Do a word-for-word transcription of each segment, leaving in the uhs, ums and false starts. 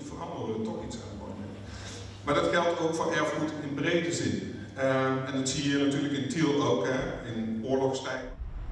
moet veranderen, toch iets aan het monument. Maar dat geldt ook voor erfgoed in brede zin. Uh, en dat zie je natuurlijk in Tiel ook, hè, in oorlogstijd.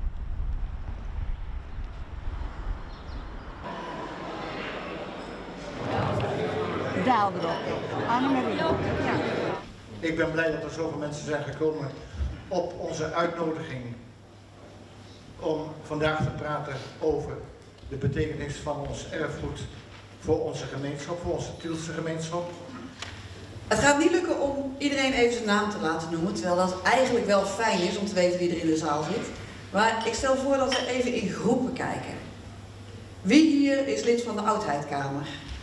Daal erop. Annemarie. Ja. Ik ben blij dat er zoveel mensen zijn gekomen op onze uitnodiging om vandaag te praten over de betekenis van ons erfgoed voor onze gemeenschap, voor onze Tielse gemeenschap. Het gaat niet lukken om iedereen even zijn naam te laten noemen, terwijl dat eigenlijk wel fijn is om te weten wie er in de zaal zit. Maar ik stel voor dat we even in groepen kijken. Wie hier is lid van de Oudheidkamer?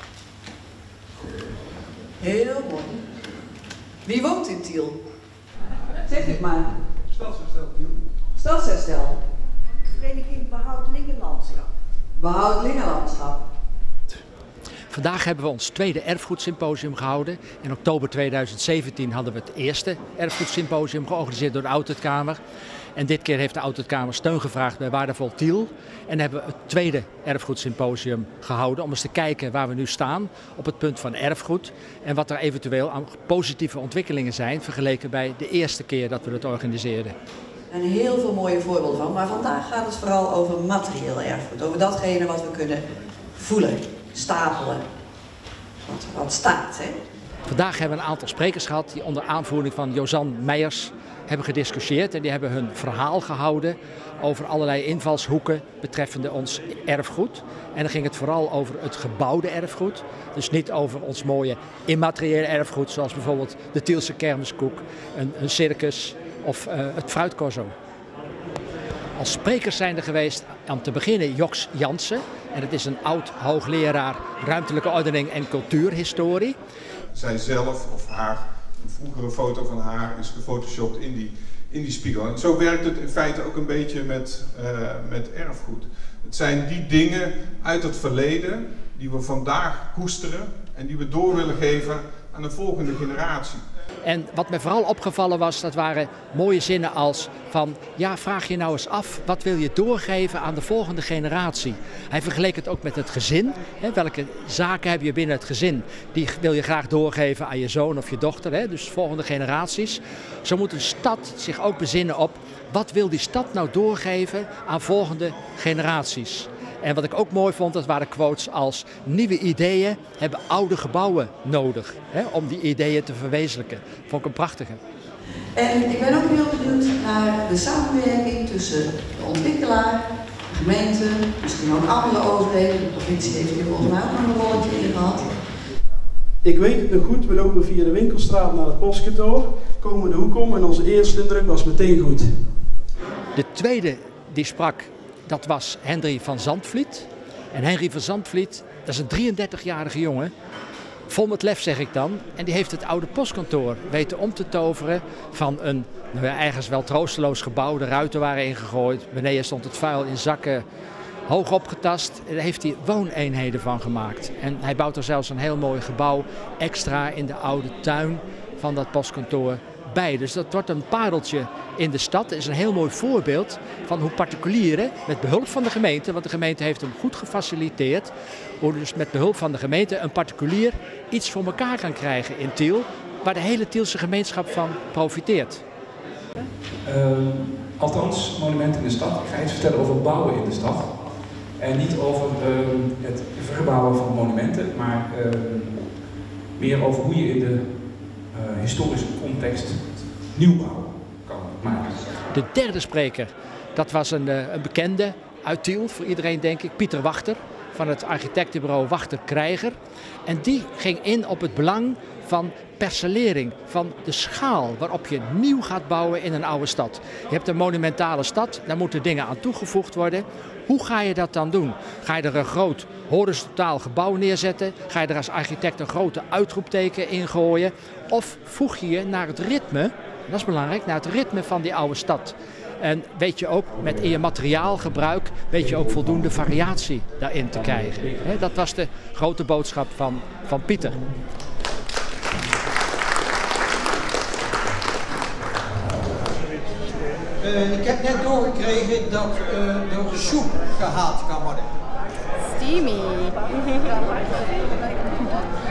Heel mooi. Wie woont in Tiel? Zeg het maar. Stadsherstel Tiel. Stadsherstel. Vereniging Behoud Lingenlandschap. Behoud Lingenlandschap. Vandaag hebben we ons tweede erfgoedsymposium gehouden. In oktober tweeduizend zeventien hadden we het eerste erfgoedsymposium georganiseerd door de Oudheidkamer. En dit keer heeft de Oudheidkamer steun gevraagd bij Waardevol Tiel. En hebben we het tweede erfgoedsymposium gehouden om eens te kijken waar we nu staan op het punt van erfgoed. En wat er eventueel aan positieve ontwikkelingen zijn vergeleken bij de eerste keer dat we het organiseerden. Er zijn heel veel mooie voorbeelden van, maar vandaag gaat het vooral over materieel erfgoed. Over datgene wat we kunnen voelen, stapelen, wat, wat staat. Hè? Vandaag hebben we een aantal sprekers gehad die onder aanvoering van Jozan Meijers hebben gediscussieerd. En die hebben hun verhaal gehouden over allerlei invalshoeken betreffende ons erfgoed. En dan ging het vooral over het gebouwde erfgoed. Dus niet over ons mooie immateriële erfgoed, zoals bijvoorbeeld de Tielse kermiskoek, een, een circus of uh, het fruitcorso. Als sprekers zijn er geweest om te beginnen Joks Jansen. En het is een oud hoogleraar ruimtelijke ordening en cultuurhistorie. Zij zelf of haar, een vroegere foto van haar is gefotoshopt in die, in die spiegel. En zo werkt het in feite ook een beetje met, uh, met erfgoed. Het zijn die dingen uit het verleden die we vandaag koesteren en die we door willen geven aan de volgende generatie. En wat me vooral opgevallen was, dat waren mooie zinnen als van, ja, vraag je nou eens af, wat wil je doorgeven aan de volgende generatie? Hij vergeleek het ook met het gezin. Hè, welke zaken heb je binnen het gezin? Die wil je graag doorgeven aan je zoon of je dochter, hè, dus volgende generaties. Zo moet een stad zich ook bezinnen op, wat wil die stad nou doorgeven aan volgende generaties? En wat ik ook mooi vond, dat waren quotes als nieuwe ideeën hebben oude gebouwen nodig, hè, om die ideeën te verwezenlijken. Vond ik een prachtige. En ik ben ook heel benieuwd naar de samenwerking tussen de ontwikkelaar, de gemeente, misschien ook andere overheden. De provincie heeft hier volgens mij ook nog een rolletje in gehad. Ik weet het nog goed, we lopen via de winkelstraat naar het postkantoor, komen de hoek om en onze eerste indruk was meteen goed. De tweede die sprak, dat was Henry van Zandvliet. En Henry van Zandvliet, dat is een drieëndertigjarige jongen, vol met lef zeg ik dan. En die heeft het oude postkantoor weten om te toveren van een nou ja, ergens wel troosteloos gebouw. De ruiten waren ingegooid, beneden stond het vuil in zakken hoog opgetast. Daar heeft hij wooneenheden van gemaakt. En hij bouwt er zelfs een heel mooi gebouw extra in de oude tuin van dat postkantoor bij. Dus dat wordt een pareltje in de stad. Het is een heel mooi voorbeeld van hoe particulieren met behulp van de gemeente, want de gemeente heeft hem goed gefaciliteerd, hoe dus met behulp van de gemeente een particulier iets voor elkaar kan krijgen in Tiel, waar de hele Tielse gemeenschap van profiteert. Uh, althans, monumenten in de stad. Ik ga iets vertellen over bouwen in de stad. En niet over uh, het verbouwen van monumenten, maar uh, meer over hoe je in de uh, historische context nieuwbouw kan maken. De derde spreker, dat was een, een bekende uit Tiel, voor iedereen denk ik, Pieter Wachter van het architectenbureau Wachter Krijger. En die ging in op het belang van percelering, van de schaal waarop je nieuw gaat bouwen in een oude stad. Je hebt een monumentale stad, daar moeten dingen aan toegevoegd worden. Hoe ga je dat dan doen? Ga je er een groot horizontaal gebouw neerzetten? Ga je er als architect een grote uitroepteken in gooien? Of voeg je je naar het ritme, dat is belangrijk, naar het ritme van die oude stad? En weet je ook, met in je materiaalgebruik, weet je ook voldoende variatie daarin te krijgen. He, dat was de grote boodschap van, van Pieter. Uh, ik heb net doorgekregen dat uh, de soep gehaald kan worden. Steamy.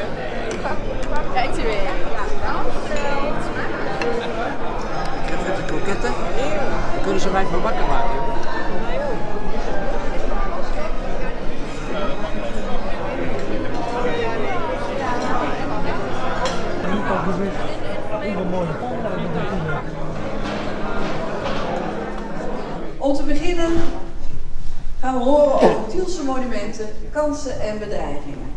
kunnen ze mij van wakker maken. Om te beginnen gaan we horen over Tielse monumenten, kansen en bedreigingen.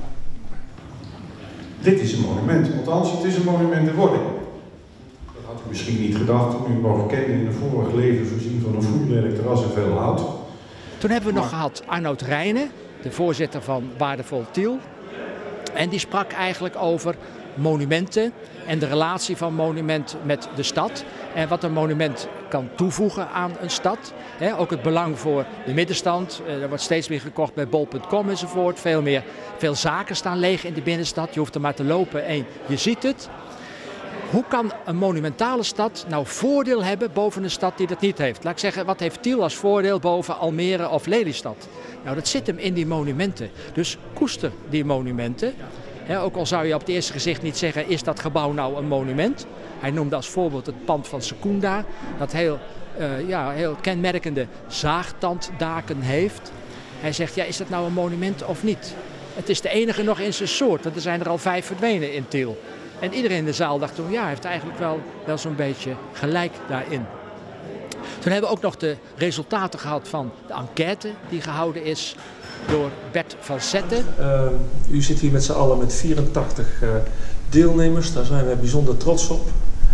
Dit is een monument, althans het is een monument in wording. Dat had u misschien niet gedacht toen u mogen kennen in een vorig leven voorzien van een vloerlelijk terras en veel hout. Toen hebben we nog gehad Arnoud Rijnen, de voorzitter van Waardevol Tiel. En die sprak eigenlijk over monumenten en de relatie van monument met de stad. En wat een monument kan toevoegen aan een stad. He, ook het belang voor de middenstand. Er wordt steeds meer gekocht bij bol punt com enzovoort. Veel, meer, veel zaken staan leeg in de binnenstad. Je hoeft er maar te lopen en je ziet het. Hoe kan een monumentale stad nou voordeel hebben boven een stad die dat niet heeft? Laat ik zeggen, wat heeft Tiel als voordeel boven Almere of Lelystad? Nou, dat zit hem in die monumenten. Dus koester die monumenten. He, ook al zou je op het eerste gezicht niet zeggen, is dat gebouw nou een monument? Hij noemde als voorbeeld het pand van Secunda, dat heel, uh, ja, heel kenmerkende zaagtanddaken heeft. Hij zegt, ja, is dat nou een monument of niet? Het is de enige nog in zijn soort, want er zijn er al vijf verdwenen in Tiel. En iedereen in de zaal dacht toen, ja, hij heeft eigenlijk wel, wel zo'n beetje gelijk daarin. Toen hebben we ook nog de resultaten gehad van de enquête die gehouden is door Bert van Zetten. Uh, u zit hier met z'n allen met vierentachtig uh, deelnemers, daar zijn we bijzonder trots op.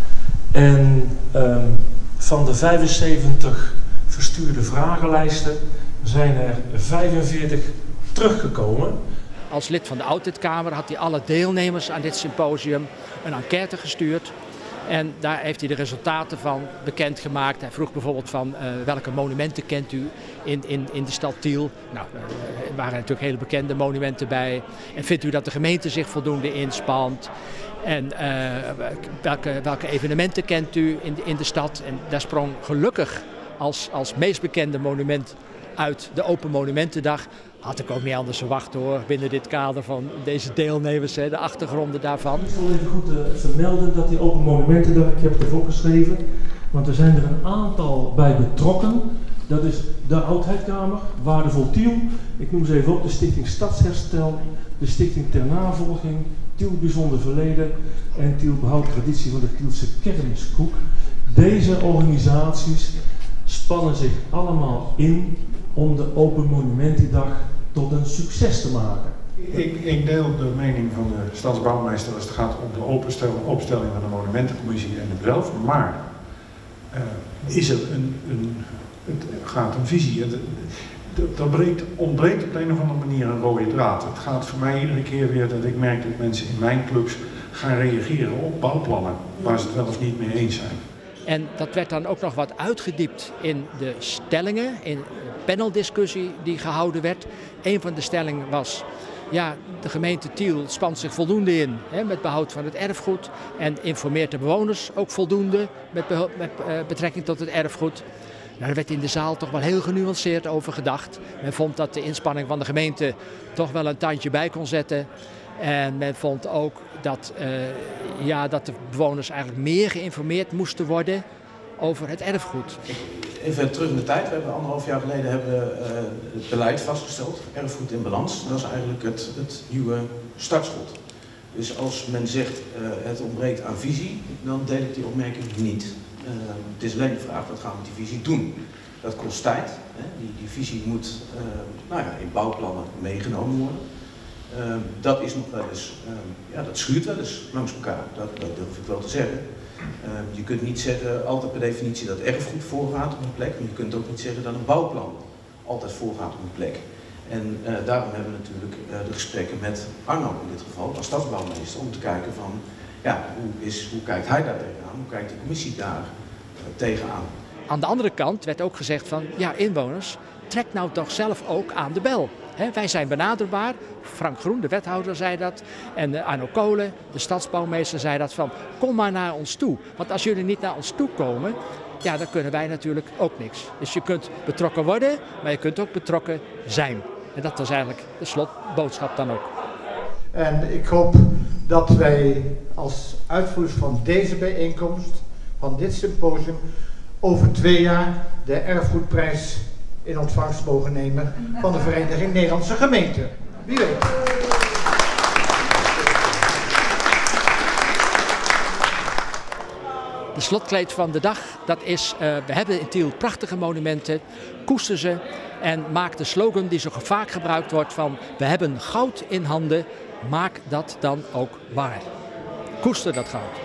En uh, van de vijfenzeventig verstuurde vragenlijsten zijn er vijfenveertig teruggekomen. Als lid van de Auditkamer had hij alle deelnemers aan dit symposium een enquête gestuurd. En daar heeft hij de resultaten van bekendgemaakt. Hij vroeg bijvoorbeeld van uh, welke monumenten kent u in, in, in de stad Tiel. Nou, er waren natuurlijk hele bekende monumenten bij. En vindt u dat de gemeente zich voldoende inspant? En uh, welke, welke evenementen kent u in de, in de stad? En daar sprong gelukkig als, als meest bekende monument uit de Open Monumentendag. Had ik ook niet anders verwacht hoor, binnen dit kader van deze deelnemers, hè, de achtergronden daarvan. Ik zal even goed uh, vermelden dat die Open Monumentendag, ik heb het even opgeschreven, want er zijn er een aantal bij betrokken. Dat is de Oudheidkamer, Waardevol Tiel, ik noem ze even op, de Stichting Stadsherstel, de Stichting Ter Navolging, Tiel Bijzonder Verleden en Tiel Behoud Traditie van de Tielse Kermiskoek. Deze organisaties spannen zich allemaal in om de Open Monumentendag tot een succes te maken. Ik, ik deel de mening van de stadsbouwmeester als het gaat om de opstelling van de monumentencommissie en de zelf, maar uh, is er een, een, het gaat een visie. Het, er breekt, ontbreekt op de een of andere manier een rode draad. Het gaat voor mij iedere keer weer dat ik merk dat mensen in mijn clubs gaan reageren op bouwplannen waar ze het wel of niet mee eens zijn. En dat werd dan ook nog wat uitgediept in de stellingen, in de paneldiscussie die gehouden werd. Een van de stellingen was, ja, de gemeente Tiel spant zich voldoende in hè, met behoud van het erfgoed en informeert de bewoners ook voldoende met, met uh, betrekking tot het erfgoed. Nou, daar werd in de zaal toch wel heel genuanceerd over gedacht. Men vond dat de inspanning van de gemeente toch wel een tandje bij kon zetten. En men vond ook dat, uh, ja, dat de bewoners eigenlijk meer geïnformeerd moesten worden over het erfgoed. Even terug in de tijd. We hebben anderhalf jaar geleden hebben we, uh, het beleid vastgesteld, erfgoed in balans. Dat is eigenlijk het, het nieuwe startschot. Dus als men zegt uh, het ontbreekt aan visie, dan deel ik die opmerking niet. Uh, het is alleen de vraag, wat gaan we met die visie doen? Dat kost tijd. Hè? Die, die visie moet uh, nou ja, in bouwplannen meegenomen worden. Uh, dat is nog wel eens, uh, ja, dat schuurt wel eens langs elkaar, dat, dat durf ik wel te zeggen. Uh, je kunt niet zeggen altijd per definitie dat erfgoed voorgaat op een plek, maar je kunt ook niet zeggen dat een bouwplan altijd voorgaat op een plek. En uh, daarom hebben we natuurlijk uh, de gesprekken met Arno in dit geval, als stadsbouwmeester, om te kijken van, ja, hoe, is, hoe kijkt hij daar tegenaan, hoe kijkt de commissie daar uh, tegenaan. Aan de andere kant werd ook gezegd van, ja, inwoners, trek nou toch zelf ook aan de bel. He, wij zijn benaderbaar, Frank Groen, de wethouder, zei dat. En uh, Arno Kolen, de stadsbouwmeester, zei dat van, kom maar naar ons toe. Want als jullie niet naar ons toe komen, ja, dan kunnen wij natuurlijk ook niks. Dus je kunt betrokken worden, maar je kunt ook betrokken zijn. En dat was eigenlijk de slotboodschap dan ook. En ik hoop dat wij als uitvoerders van deze bijeenkomst, van dit symposium, over twee jaar de erfgoedprijs in ontvangst mogen nemen van de Vereniging Nederlandse Gemeenten. Wie weet. De slotkleed van de dag, dat is, uh, we hebben in Tiel prachtige monumenten, koester ze en maak de slogan die zo vaak gebruikt wordt van we hebben goud in handen, maak dat dan ook waar. Koester dat goud.